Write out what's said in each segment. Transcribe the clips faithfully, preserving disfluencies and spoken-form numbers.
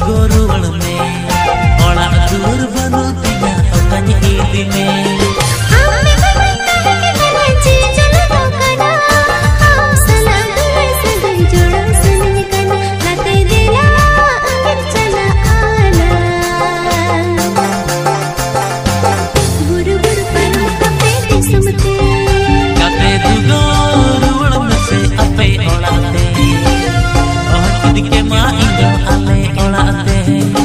दुगोरुल में ओला दूर बनु तिया ओकानी इदी में हमें बनता है कि मैं चीज चलो कना हम सलाम में सजन जोड़ो सुन कना लाते दिला अंदर चला आना गुरु गुरु पर अपे दिसमते गाते दुगोरुल में से अपे ओलाते ओह खुद के मां इंदो आले ओलाते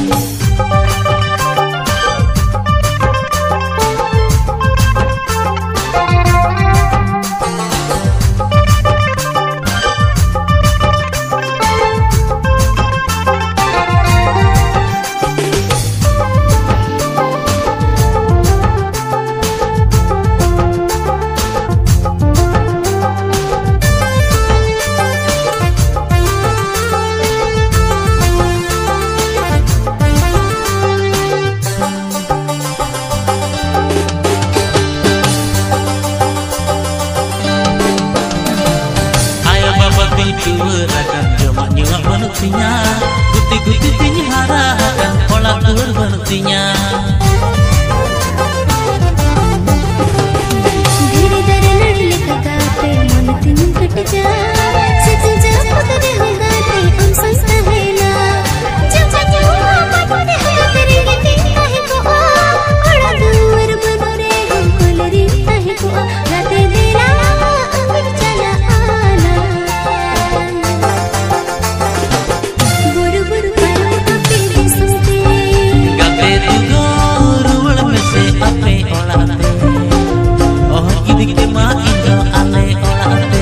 tinya guti-guti tinya harakan olah tur bertinya धीरे धीरे लड़ी लगाते मन तीन कट जा सच जब पकड़े हो गाते हम संस्था है ना जब जब पकड़े हो तेरी गीती है को ओड़ा दूर बनरे हो कोलरी है को राते दिला अंदर चला आना गुरु गुरु पर अपे दिसते गाते दुगोरुल में से अपे ओलाते ओह इदी के मां इंदो आले ओलाते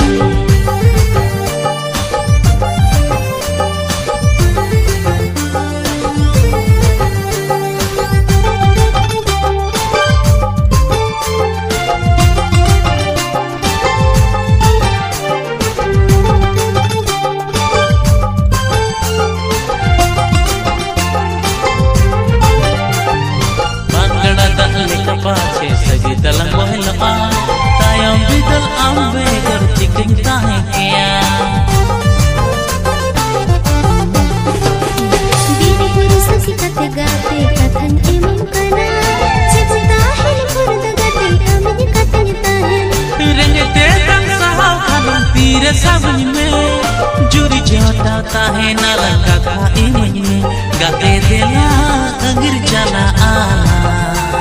पाछे सगी दलंग बहलपा तायम बिदल आंबे कर चिकन ताहे किया दीदी गुरु सखी कथे गाते कथन एवं कना चिपता है फुर्द गाते अमिन कथन ताहे रंगते रंग सहाव खानम तीर सावन में जुरी जाता ताहे नाला कथा इमन में गाते दिला अंगिर चला आना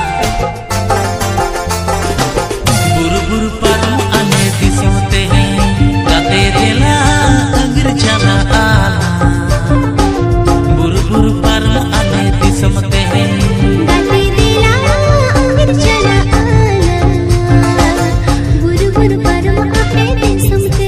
गुरु गुरु पर आने दिसमते हैं गाते दिला अंगिर चला आना गुरु गुरु पर आने दिसमते हैं गाते दिला अंगिर चला आना गुरु गुरु पर अपे दिसमते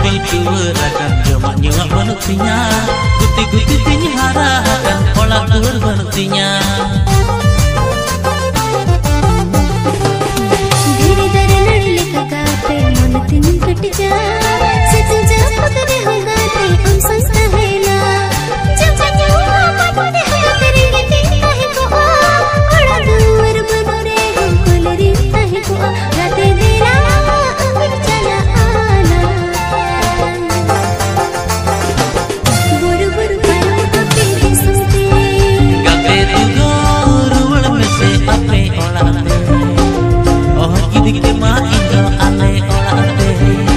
hamil tuarakan jamak nyuak banutinya guti-guti tinya harakan olah tuar banutinya धीरे धीरे लड़ले का गाते मन तीन कट जा सच जा पकड़े हो गाते हम संस्था है ना जब जो बात है करेंगे तीन है को ओड़ा दूर बनरे हम कोलरी है को गाते देला अमर चला आना बुर बुर पर अपने सुनते गाते तू रुवल में से अपने ओला oh gidi gidi mah indo ale olah teh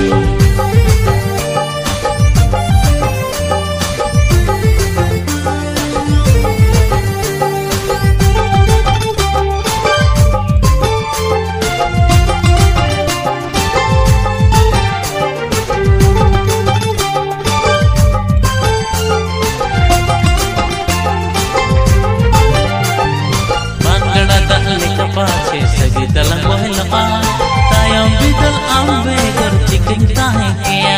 mangana tak leka pace segi dalam bohela tayam bidal ambe gar ciking tahe kya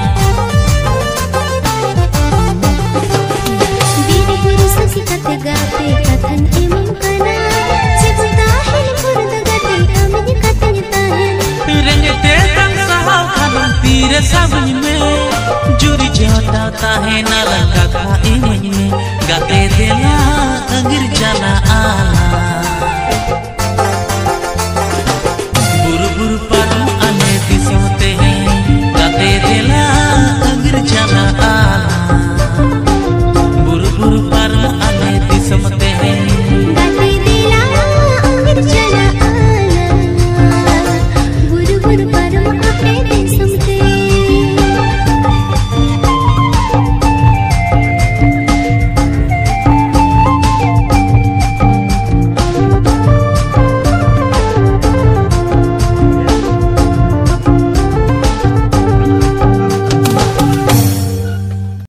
दीदी गुरु सखी कथे गाते कथन एवं कना सजता है फुर्द गाते अमन कथन ताहे रंगते तंग सहाव खानम तीरे सावनी में जुरी जाता ताहे नाला का खाई में गाते